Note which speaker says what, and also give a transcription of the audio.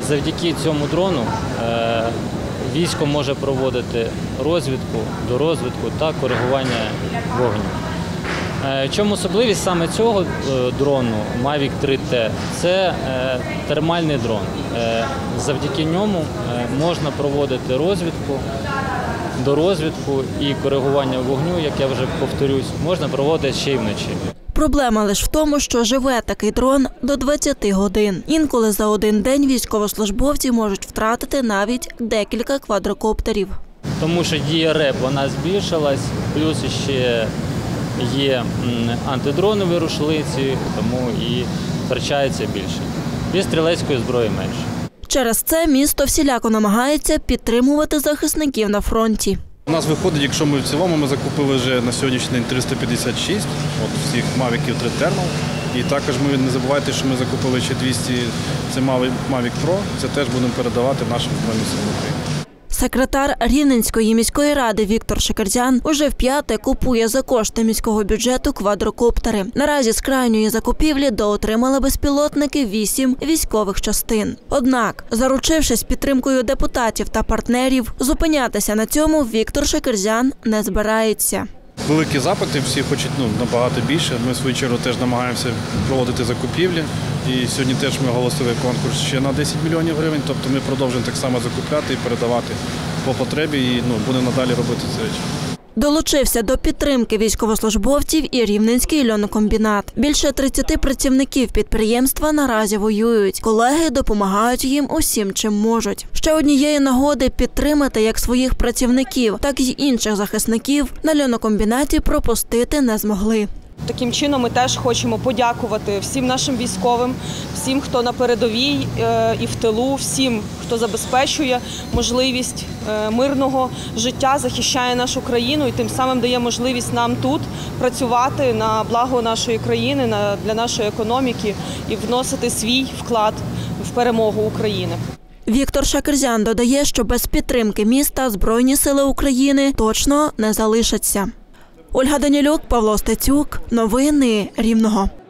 Speaker 1: Завдяки цьому дрону військо може проводити розвідку, дорозвідку та коригування вогню. Чому особливість саме цього дрону Mavic 3T – це термальний дрон. Завдяки ньому можна проводити розвідку, дорозвідку і коригування вогню, як я вже повторюсь, можна проводити ще й вночі.
Speaker 2: Проблема лише в тому, що живе такий дрон до 20 годин. Інколи за один день військовослужбовці можуть втратити навіть декілька квадрокоптерів.
Speaker 1: Тому що дія РЕП вона збільшилась, плюс ще є антидронові рушниці, тому і втрачається більше. Без стрілецької зброї менше.
Speaker 2: Через це місто всіляко намагається підтримувати захисників на фронті.
Speaker 3: У нас виходить, якщо ми в цілому, ми закупили вже на сьогоднішній день 356 всіх Mavic'ів 3 Thermal. І також ми не забувайте, що ми закупили ще 200, це Mavic Pro, це теж будемо передавати нашим Збройним силам України.
Speaker 2: Секретар Рівненської міської ради Віктор Шекерзян уже вп'яте купує за кошти міського бюджету квадрокоптери. Наразі з крайньої закупівлі доотримали безпілотники 8 військових частин. Однак, заручившись підтримкою депутатів та партнерів, зупинятися на цьому Віктор Шекерзян не збирається.
Speaker 3: Великі запити, всі хочуть набагато більше. Ми, в свою чергу, теж намагаємося проводити закупівлі. І сьогодні теж ми оголосили конкурс ще на 10 мільйонів гривень. Тобто ми продовжуємо так само закупляти і передавати по потребі і будемо надалі робити ці речі.
Speaker 2: Долучився до підтримки військовослужбовців і Рівненський льонокомбінат. Більше 30 працівників підприємства наразі воюють. Колеги допомагають їм усім, чим можуть. Ще однієї нагоди підтримати як своїх працівників, так і інших захисників на льонокомбінаті пропустити не змогли.
Speaker 4: Таким чином ми теж хочемо подякувати всім нашим військовим, всім, хто на передовій і в тилу, всім, хто забезпечує можливість мирного життя, захищає нашу країну і тим самим дає можливість нам тут працювати на благо нашої країни, для нашої економіки і вносити свій вклад в перемогу України.
Speaker 2: Віктор Шекерзян додає, що без підтримки міста Збройні сили України точно не залишаться. Ольга Данілюк, Павло Стецюк. Новини Рівного.